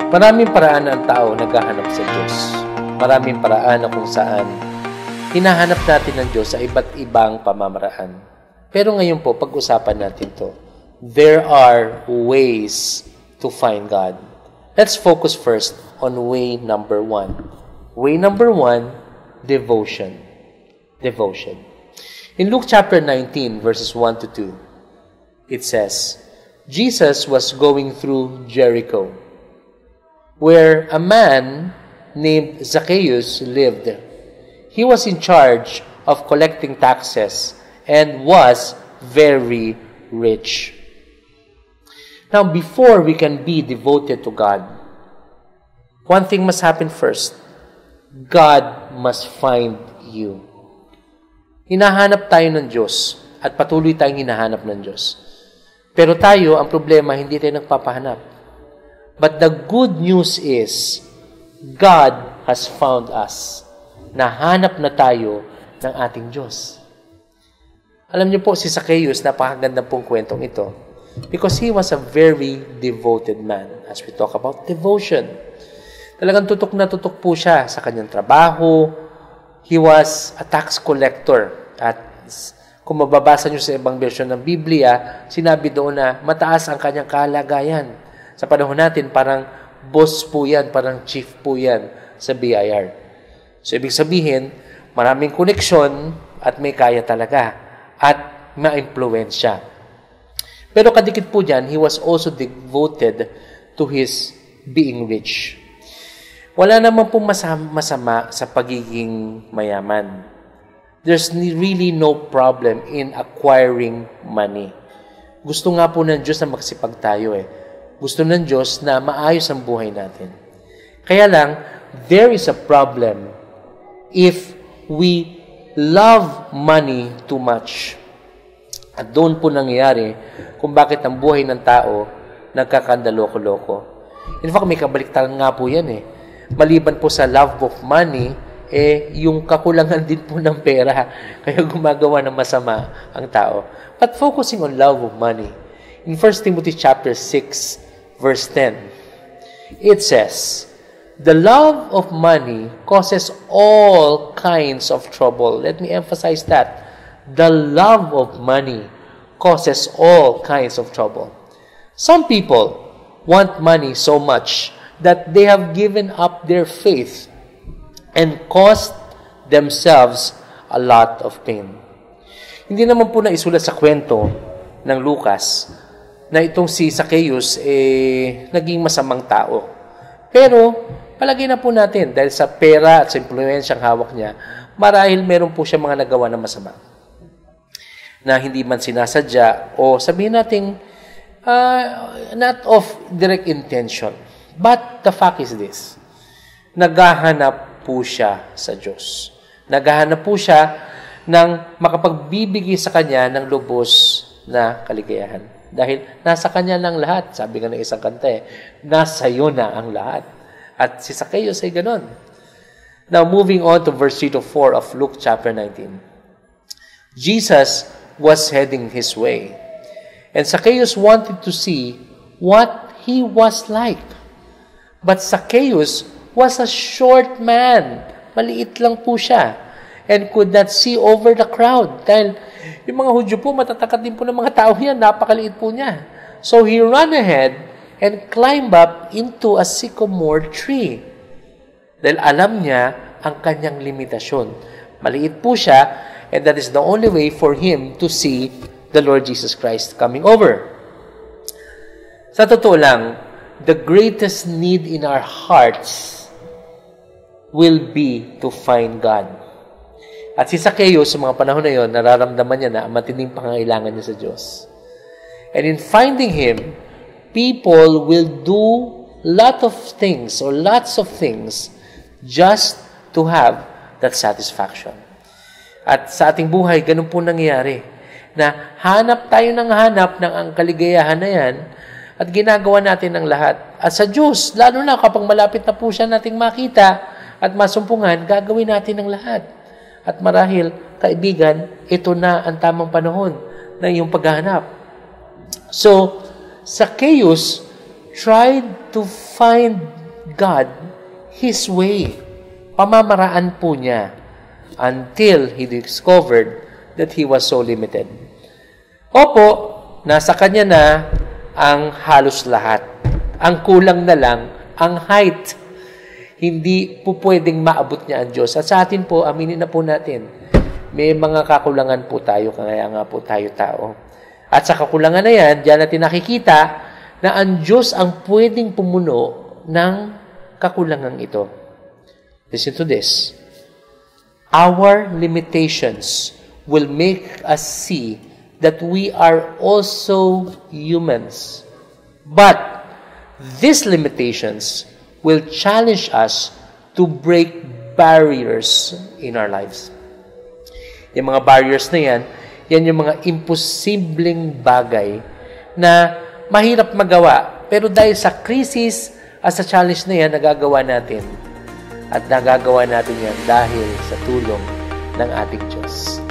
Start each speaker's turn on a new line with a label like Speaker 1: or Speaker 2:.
Speaker 1: Maraming paraan ang tao naghahanap sa Diyos. Maraming paraan na kung saan hinahanap natin ng Diyos sa iba't ibang pamamaraan. Pero ngayon po, pag-usapan natin to. There are ways to find God. Let's focus first on way number 1. Way number 1, devotion. Devotion. In Luke chapter 19, verses 1 to 2, it says, Jesus was going through Jericho, where a man named Zacchaeus lived. He was in charge of collecting taxes and was very rich. Now, before we can be devoted to God, one thing must happen first. God must find you. Hinahanap tayo ng Diyos at patuloy tayong hinahanap ng Diyos. Pero tayo, ang problema, hindi tayo nagpapahanap. But the good news is, God has found us. Nahanap na tayo ng ating Diyos. Alam niyo po, si Zacchaeus, napakaganda pong kwentong ito. Because he was a very devoted man. As we talk about devotion. Talagang tutok na tutok po siya sa kanyang trabaho. He was a tax collector. At kung mababasa niyo sa ibang version ng Biblia, sinabi doon na mataas ang kanyang kalagayan. Sa panahon natin, parang boss po yan, parang chief po yan sa BIR. So, ibig sabihin, maraming koneksyon at may kaya talaga at ma-influensya. Pero kadikit po dyan, he was also devoted to his being rich. Wala naman po masama sa pagiging mayaman. There's really no problem in acquiring money. Gusto nga po ng Diyos na magsipag tayo Gusto ng Diyos na maayos ang buhay natin. Kaya lang, there is a problem if we love money too much. At doon po nangyayari kung bakit ang buhay ng tao nagkakandaloko-loko. In fact, may kabaliktaran nga po yan Maliban po sa love of money, yung kakulangan din po ng pera. Kaya gumagawa ng masama ang tao. But focusing on love of money, in 1 Timothy chapter 6, verse 10, it says, the love of money causes all kinds of trouble. Let me emphasize that. The love of money causes all kinds of trouble. Some people want money so much that they have given up their faith and caused themselves a lot of pain. Hindi naman po na isulat sa kwento ng Lucas na itong si Zacchaeus naging masamang tao. Pero, palagay na po natin, dahil sa pera at sa impluensyang hawak niya, marahil meron po siya mga nagawa na masama. Na hindi man sinasadya, o sabihin natin, not of direct intention. But the fact is this, naghahanap po siya sa Diyos. Naghahanap po siya ng makapagbibigay sa kanya ng lubos na kaligayahan. Dahil nasa kanya lang lahat. Sabi nga ng isang kanta nasa iyo na ang lahat. At si Zacchaeus ay ganon. Now, moving on to verse 3 to 4 of Luke chapter 19. Jesus was heading his way. And Zacchaeus wanted to see what he was like. But Zacchaeus was a short man. Maliit lang po siya. And could not see over the crowd. Dahil yung mga Hudyo po, matatakat din po ng mga tao yan. Napakaliit po niya. So he ran ahead and climbed up into a sycamore tree. Dahil alam niya ang kanyang limitasyon. Maliit po siya, and that is the only way for him to see the Lord Jesus Christ coming over. Sa totoo lang, the greatest need in our hearts will be to find God. At si Zacchaeus, sa mga panahon na yon, nararamdaman niya na ang matinding pangangailangan niya sa Diyos. And in finding Him, people will do lots of things just to have that satisfaction. At sa ating buhay, ganun po nangyayari. Na hanap tayo ng hanap ng ang kaligayahan na yan at ginagawa natin ng lahat. At sa Diyos, lalo na kapag malapit na po siya nating makita at masumpungan, gagawin natin ng lahat. At marahil, kaibigan, ito na ang tamang panahon na iyong paghahanap. So, Zacchaeus tried to find God His way. Pamamaraan po niya until He discovered that He was so limited. Opo, nasa Kanya na ang halos lahat. Ang kulang na lang, ang height. Hindi po pwedeng maabot niya ang Diyos. At sa atin po, aminin na po natin, may mga kakulangan po tayo, kaya nga po tayo tao. At sa kakulangan na yan, diyan natin nakikita na ang Diyos ang pwedeng pumuno ng kakulangan ito. Listen to this. Our limitations will make us see that we are also humans. But these limitations will challenge us to break barriers in our lives. Yung mga barriers na yan yung mga imposibleng bagay na mahirap magawa. Pero dahil sa crisis at sa challenge na yan, nagagawa natin. At nagagawa natin yan dahil sa tulong ng ating Diyos.